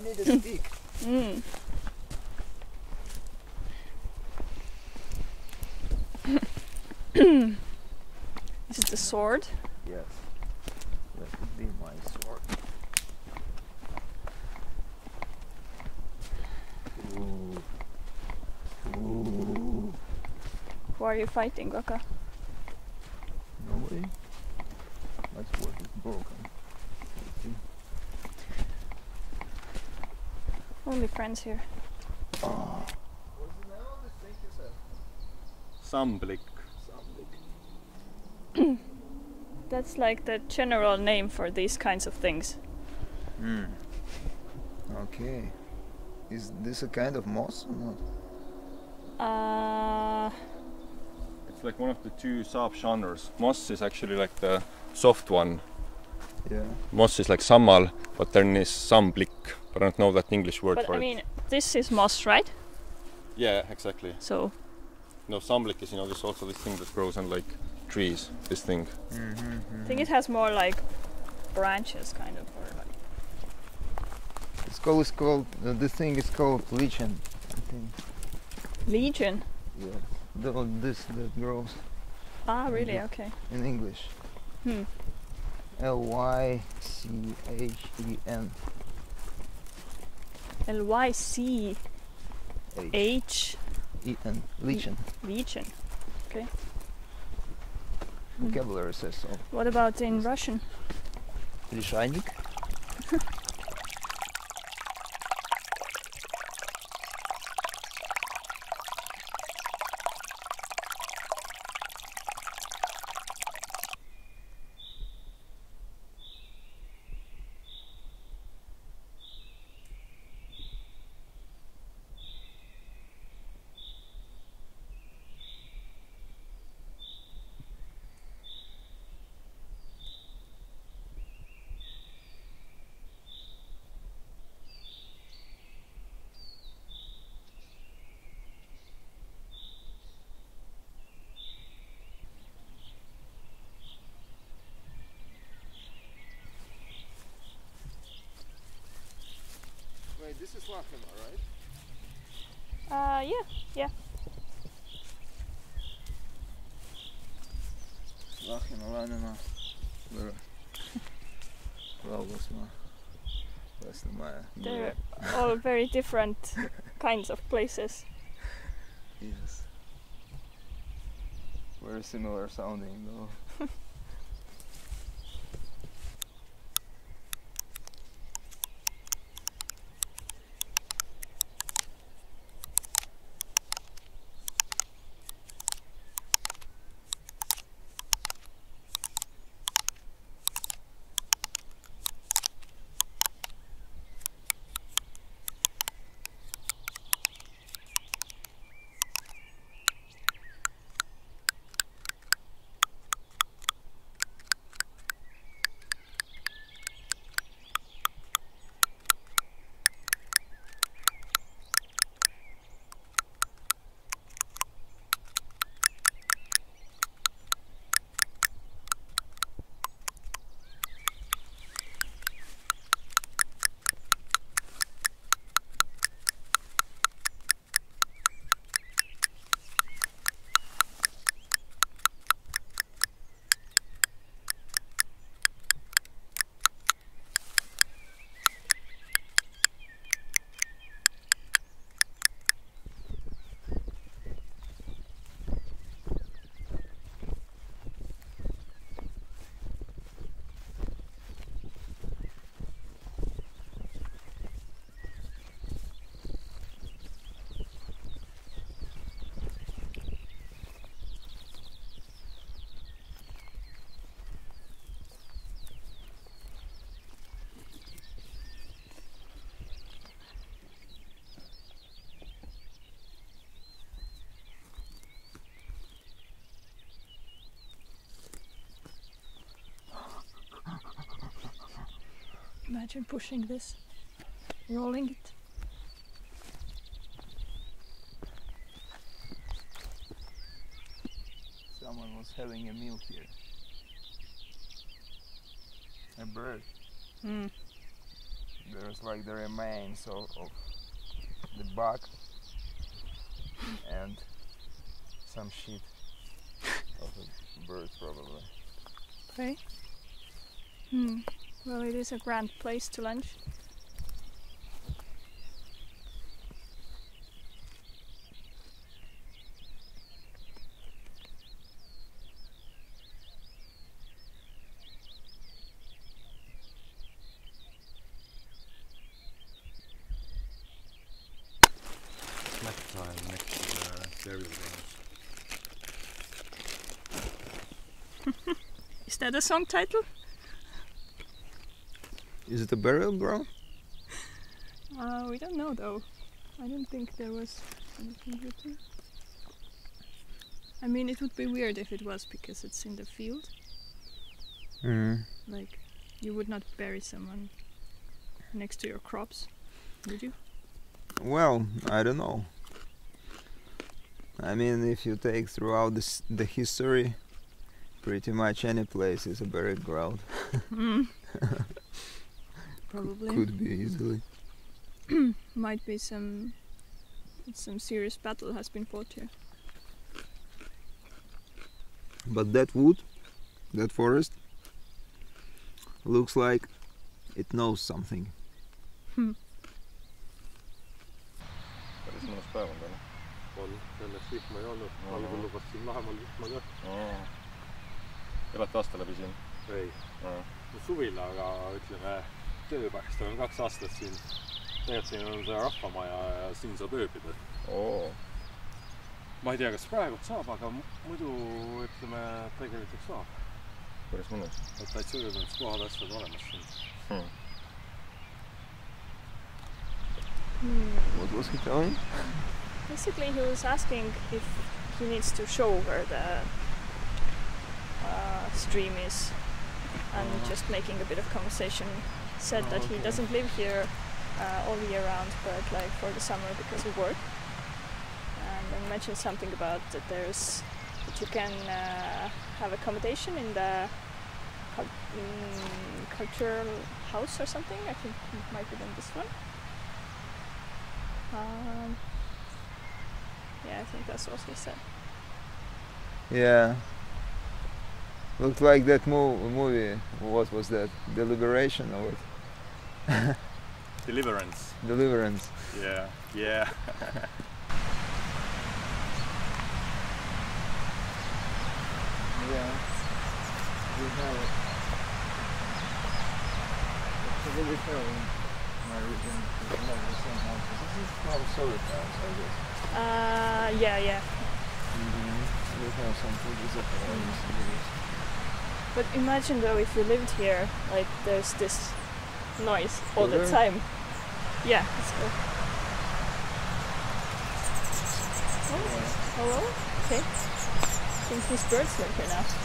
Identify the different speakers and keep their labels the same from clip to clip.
Speaker 1: need a stick.
Speaker 2: Is it the sword?
Speaker 1: Yes. That would be my sword. Ooh. Ooh.
Speaker 2: Who are you fighting, Kaka?
Speaker 1: Nobody? My sword is broken.
Speaker 2: Only friends here.
Speaker 1: Oh. What's the name of this thing you said?
Speaker 3: Samblick.
Speaker 1: Samblick.
Speaker 2: That's like the general name for these kinds of things.
Speaker 1: Okay. Is this a kind of moss or not?
Speaker 3: It's like one of the two subgenres. Moss is actually like the soft one.
Speaker 1: Yeah.
Speaker 3: Moss is like sammal, but then is samblick. But I don't know that English word
Speaker 2: But
Speaker 3: for
Speaker 2: I
Speaker 3: it.
Speaker 2: mean, this is moss, right?
Speaker 3: Yeah, exactly.
Speaker 2: So.
Speaker 3: No, samblick is, you know, this also this thing that grows on like trees. This thing.
Speaker 2: I think it has more like branches, kind of, or like.
Speaker 1: It's called this thing is called lichen, I think.
Speaker 2: Legion.
Speaker 1: Yeah. This that grows.
Speaker 2: Ah, really? Okay.
Speaker 1: In English. Lychen.
Speaker 2: Lychen.
Speaker 1: Lichen.
Speaker 2: Legion. Okay.
Speaker 1: Vocabulary says so.
Speaker 2: What about in Russian?
Speaker 1: Лишайник. Wait, this is Lahemaa, right?
Speaker 2: Yeah.
Speaker 1: Lahemaa.
Speaker 2: They're all very different kinds of places.
Speaker 1: Yes. Very similar sounding though.
Speaker 2: Imagine pushing this, rolling it.
Speaker 1: Someone was having a meal here. A bird. there's like the remains of the bug and some shit of a bird probably.
Speaker 2: Okay. Well, it is a grand place to lunch.
Speaker 3: Snack time next to the burial grounds.
Speaker 2: Is that a song title?
Speaker 1: Is it a burial ground?
Speaker 2: We don't know though. I don't think there was anything written. I mean, it would be weird if it was, because it's in the field. Like, you would not bury someone next to your crops, would you?
Speaker 1: Well, I don't know. I mean, if you take throughout the history, pretty much any place is a burial ground.
Speaker 2: Probably.
Speaker 1: Could be easily.
Speaker 2: Might be some serious battle has been fought here.
Speaker 1: But that wood, that forest, looks like it knows something.
Speaker 3: Päris mõnus päev on täna.
Speaker 4: On, õnneks vihma ei olnud, algul lubas siin Lahemaal vihma ka.
Speaker 3: Elate aasta läbi siin?
Speaker 4: Ei, suvil, aga ütleme tööpärast olen 2 aastat siin. Tegelikult siin on see rahvamaja ja siin saab ööbida. Ma ei tea, kas praegu saab, aga muidu ütleme tegelikult saab.
Speaker 3: Päris mõnus.
Speaker 4: Et täitsa ööbimaks kohad asjad olemas siin.
Speaker 1: What was he telling?
Speaker 2: Basically, he was asking if he needs to show where the stream is, and just making a bit of conversation. Said that he doesn't live here all year round, but like for the summer because of work. And then mentioned something about that that you can have accommodation in the cultural house or something. I think it might be in this one. Yeah, I think that's what he said.
Speaker 1: Yeah. Looked like that movie. What was that? Deliberation or what?
Speaker 3: Deliverance.
Speaker 1: Deliverance.
Speaker 3: Yeah, yeah.
Speaker 1: Yeah. We have actually my region is not the same houses. This is not a solar house, I guess.
Speaker 2: Yeah.
Speaker 1: We have some footage of this.
Speaker 2: But imagine though if you lived here, like there's this noise all the
Speaker 1: Really?
Speaker 2: time. Yeah, let's go. Oh, hello? Okay. I think these birds live here now.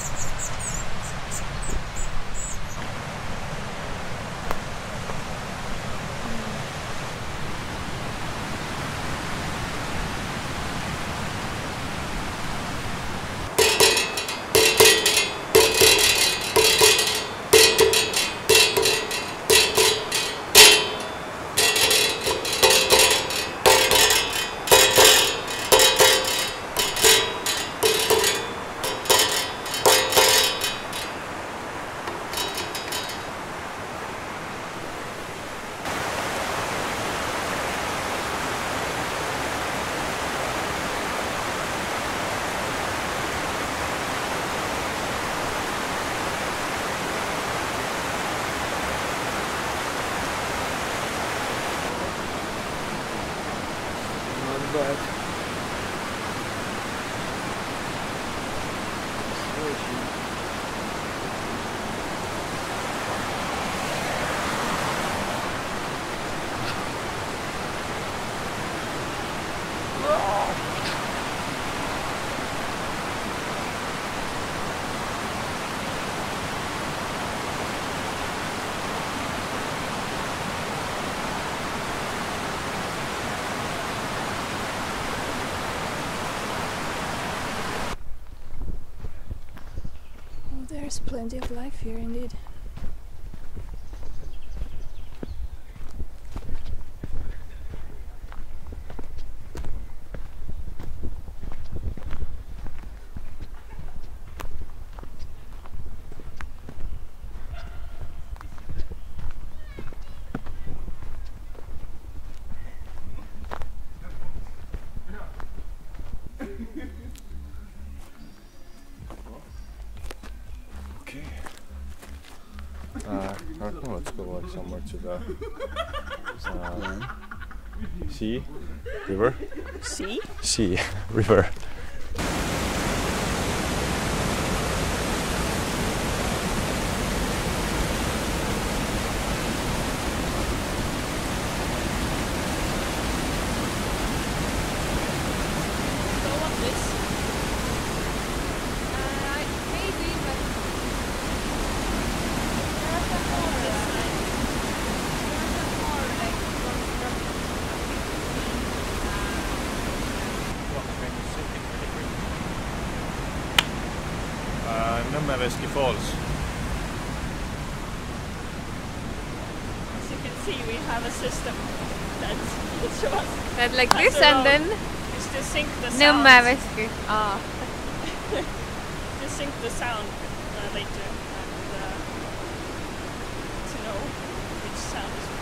Speaker 1: But
Speaker 2: There's plenty of life here indeed.
Speaker 3: Oh, let's go like somewhere to the sea, river.
Speaker 2: Sea?
Speaker 3: Sea, river. Nõmmeveski Falls.
Speaker 2: As you can see, we have a system that shows us
Speaker 5: That like this and then
Speaker 2: is to sync the sound.
Speaker 5: Nõmmeveski. Ah.
Speaker 2: To sync the sound later and to know which sound is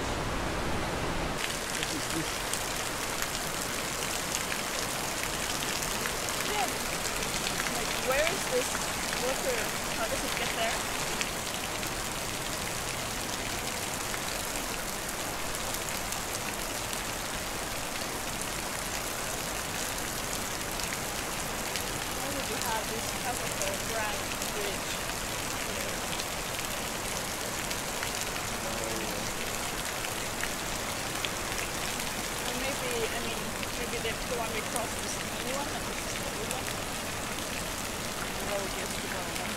Speaker 2: which. Yeah. Like, where is this water? How does it get there? Why would you have this type of a grand bridge here? Or maybe, I mean, maybe the one we crossed is the new one and this is the old one. The road used to go on.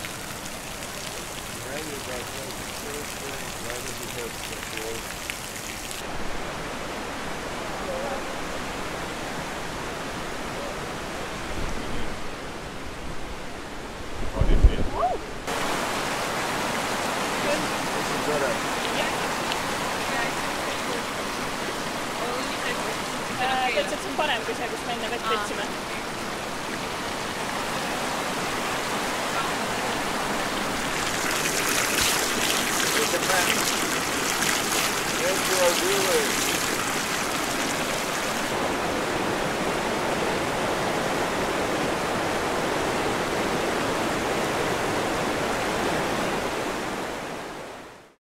Speaker 3: How do you feel?
Speaker 2: Oh! Good.
Speaker 3: This is better.
Speaker 2: Täitsa see on parem kui see, kus me enne vett võtsime.
Speaker 1: Look at that.